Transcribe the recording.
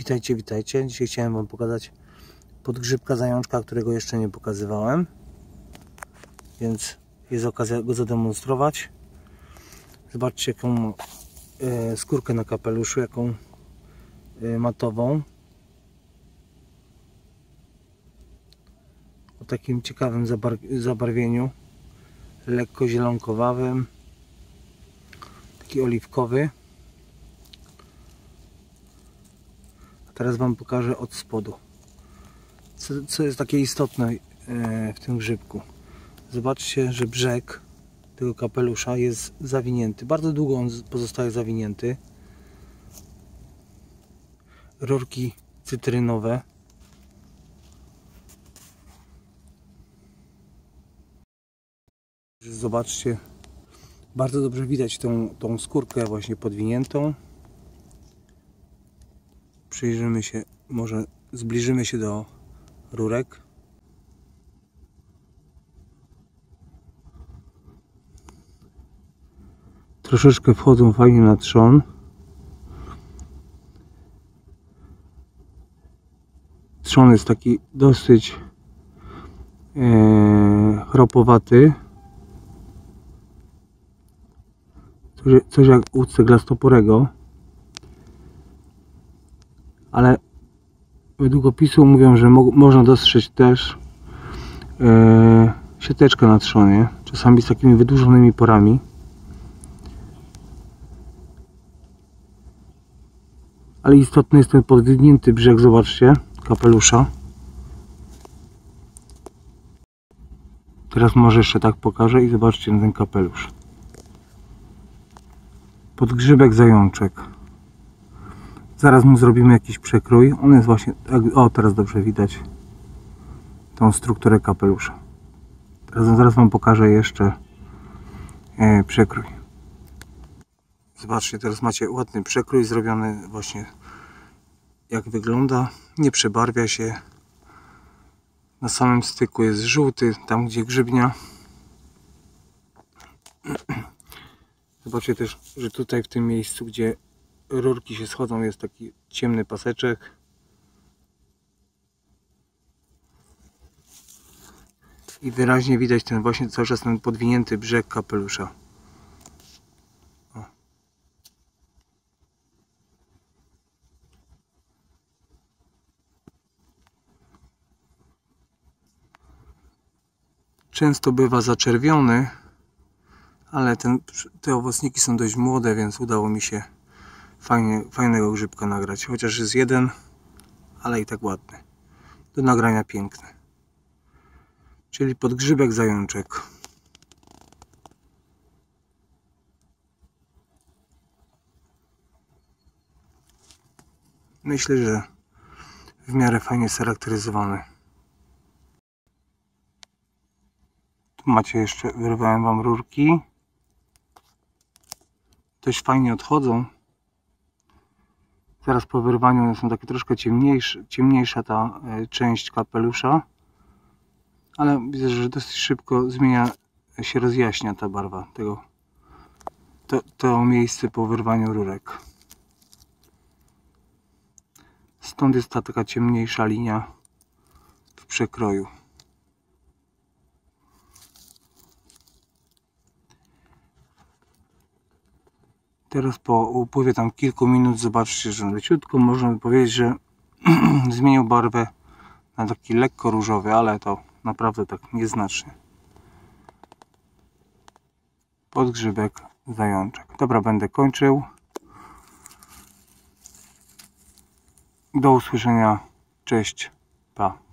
Witajcie, witajcie. Dzisiaj chciałem Wam pokazać podgrzybka zajączka, którego jeszcze nie pokazywałem, więc jest okazja go zademonstrować. Zobaczcie, jaką skórkę na kapeluszu, jaką matową, o takim ciekawym zabarwieniu, lekko zielonkowawym, taki oliwkowy. Teraz Wam pokażę od spodu, co jest takie istotne w tym grzybku. Zobaczcie, że brzeg tego kapelusza jest zawinięty. Bardzo długo on pozostaje zawinięty. Rurki cytrynowe. Zobaczcie, bardzo dobrze widać tą skórkę właśnie podwiniętą. Przyjrzymy się, może zbliżymy się do rurek. Troszeczkę wchodzą fajnie na trzon. Trzon jest taki dosyć chropowaty. Coś jak u ceglastoporego. Ale według opisu mówią, że można dostrzec też siateczkę na trzonie, czasami z takimi wydłużonymi porami. Ale istotny jest ten podwinięty brzeg, zobaczcie, kapelusza. Teraz może jeszcze tak pokażę i zobaczcie na ten kapelusz. Podgrzybek zajączek. Zaraz mu zrobimy jakiś przekrój. On jest właśnie, o, teraz dobrze widać tą strukturę kapelusza. Zaraz Wam pokażę jeszcze przekrój. Zobaczcie, teraz macie ładny przekrój zrobiony właśnie, jak wygląda. Nie przebarwia się. Na samym styku jest żółty, tam gdzie grzybnia. Zobaczcie też, że tutaj w tym miejscu, gdzie rurki się schodzą, jest taki ciemny paseczek. I wyraźnie widać ten właśnie cały czas ten podwinięty brzeg kapelusza. O. Często bywa zaczerwiony, ale te owocniki są dość młode, więc udało mi się fajnego grzybka nagrać. Chociaż jest jeden, ale i tak ładny. Do nagrania piękny. Czyli podgrzybek zajączek. Myślę, że w miarę fajnie scharakteryzowany. Tu macie jeszcze, wyrwałem Wam rurki. Dość fajnie odchodzą. Zaraz po wyrwaniu one są takie troszkę ciemniejsza ta część kapelusza. Ale widzę, że dosyć szybko rozjaśnia ta barwa to miejsce po wyrwaniu rurek. Stąd jest ta taka ciemniejsza linia w przekroju. Teraz po upływie tam kilku minut zobaczcie, że leciutko można by powiedzieć, że zmienił barwę na taki lekko różowy, ale to naprawdę tak nieznacznie. Podgrzybek zajączek. Dobra, będę kończył. Do usłyszenia. Cześć. Pa.